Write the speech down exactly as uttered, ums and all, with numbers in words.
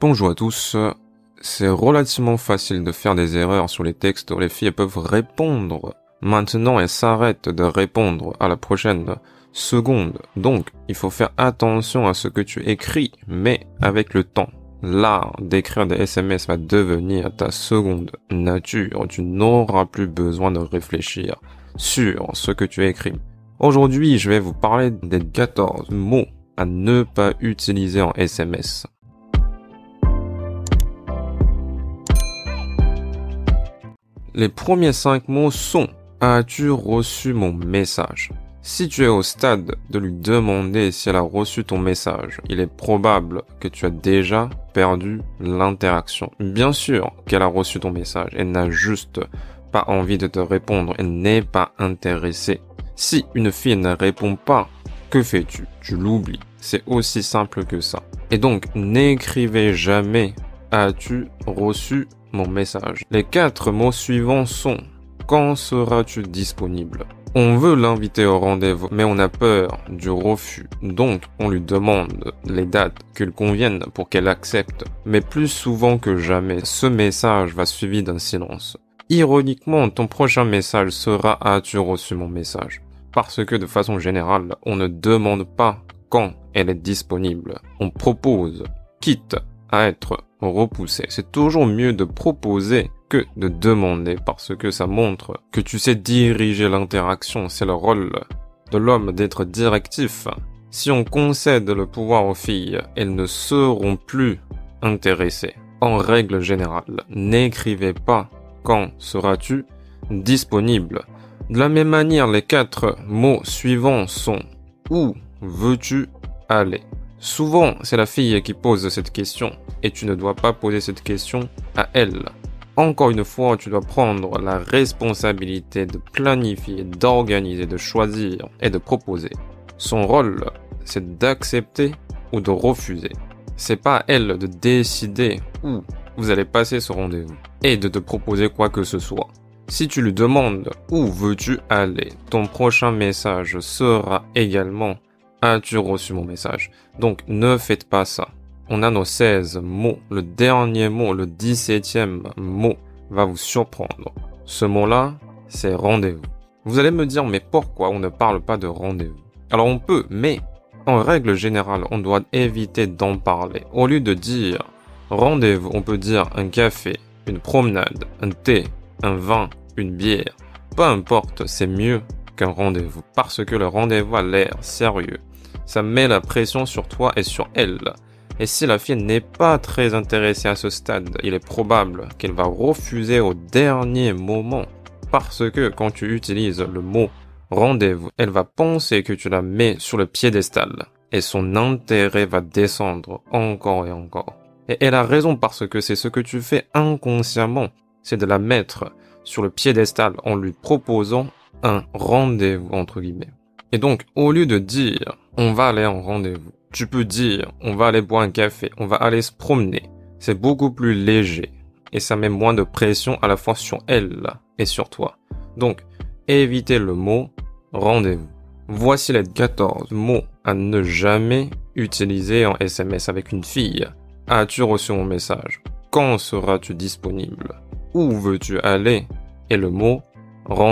Bonjour à tous, c'est relativement facile de faire des erreurs sur les textes où les filles peuvent répondre. Maintenant, elles s'arrêtent de répondre à la prochaine seconde. Donc, il faut faire attention à ce que tu écris, mais avec le temps. L'art d'écrire des S M S va devenir ta seconde nature. Tu n'auras plus besoin de réfléchir sur ce que tu écris. Aujourd'hui, je vais vous parler des quatorze mots à ne pas utiliser en S M S. Les premiers cinq mots sont « As-tu reçu mon message ?» Si tu es au stade de lui demander si elle a reçu ton message, il est probable que tu as déjà perdu l'interaction. Bien sûr qu'elle a reçu ton message, elle n'a juste pas envie de te répondre, elle n'est pas intéressée. Si une fille ne répond pas, que fais-tu? Tu l'oublies. C'est aussi simple que ça. Et donc, n'écrivez jamais « As-tu reçu mon message ?» Les quatre mots suivants sont « Quand seras-tu disponible ?» On veut l'inviter au rendez-vous, mais on a peur du refus. Donc, on lui demande les dates qui lui conviennent pour qu'elle accepte. Mais plus souvent que jamais, ce message va suivi d'un silence. Ironiquement, ton prochain message sera « As-tu reçu mon message ?» Parce que de façon générale, on ne demande pas quand elle est disponible. On propose, quitte à être repoussé. C'est toujours mieux de proposer que de demander parce que ça montre que tu sais diriger l'interaction. C'est le rôle de l'homme d'être directif. Si on concède le pouvoir aux filles, elles ne seront plus intéressées. En règle générale, n'écrivez pas « Quand seras-tu disponible ?» De la même manière, les quatre mots suivants sont « Où veux-tu aller ?» Souvent, c'est la fille qui pose cette question et tu ne dois pas poser cette question à elle. Encore une fois, tu dois prendre la responsabilité de planifier, d'organiser, de choisir et de proposer. Son rôle, c'est d'accepter ou de refuser. C'est pas à elle de décider où vous allez passer ce rendez-vous et de te proposer quoi que ce soit. Si tu lui demandes où veux-tu aller, ton prochain message sera également As-tu reçu mon message? Donc, ne faites pas ça. On a nos seize mots. Le dernier mot, le dix-septième mot, va vous surprendre. Ce mot-là, c'est rendez-vous. Vous allez me dire, mais pourquoi on ne parle pas de rendez-vous? Alors, on peut, mais en règle générale, on doit éviter d'en parler. Au lieu de dire rendez-vous, on peut dire un café, une promenade, un thé, un vin, une bière. Peu importe, c'est mieux qu'un rendez-vous. Parce que le rendez-vous a l'air sérieux. Ça met la pression sur toi et sur elle. Et si la fille n'est pas très intéressée à ce stade, il est probable qu'elle va refuser au dernier moment. Parce que quand tu utilises le mot rendez-vous, elle va penser que tu la mets sur le piédestal. Et son intérêt va descendre encore et encore. Et elle a raison parce que c'est ce que tu fais inconsciemment. C'est de la mettre sur le piédestal en lui proposant un rendez-vous entre guillemets. Et donc, au lieu de dire « on va aller en rendez-vous », tu peux dire « on va aller boire un café, on va aller se promener ». C'est beaucoup plus léger et ça met moins de pression à la fois sur elle et sur toi. Donc, évitez le mot « rendez-vous ». Voici les quatorze mots à ne jamais utiliser en S M S avec une fille. As-tu reçu mon message? Quand seras-tu disponible? Où veux-tu aller? Et le mot « rendez-vous ».